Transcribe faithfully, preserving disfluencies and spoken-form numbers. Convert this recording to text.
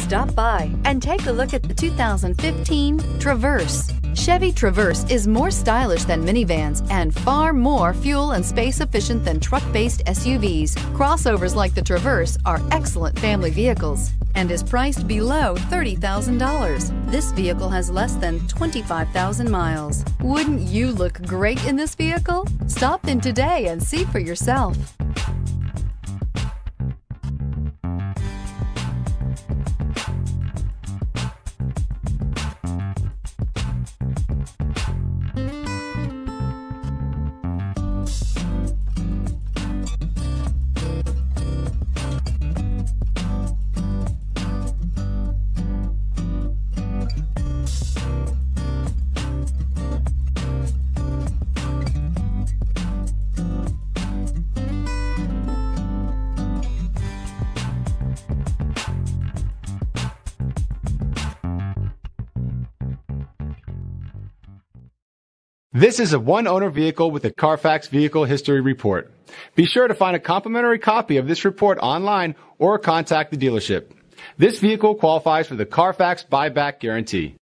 Stop by and take a look at the two thousand fifteen Traverse. Chevy Traverse is more stylish than minivans and far more fuel and space efficient than truck-based S U Vs. Crossovers like the Traverse are excellent family vehicles and is priced below thirty thousand dollars. This vehicle has less than twenty-five thousand miles. Wouldn't you look great in this vehicle? Stop in today and see for yourself. This is a one-owner vehicle with a Carfax Vehicle History Report. Be sure to find a complimentary copy of this report online or contact the dealership. This vehicle qualifies for the Carfax Buyback Guarantee.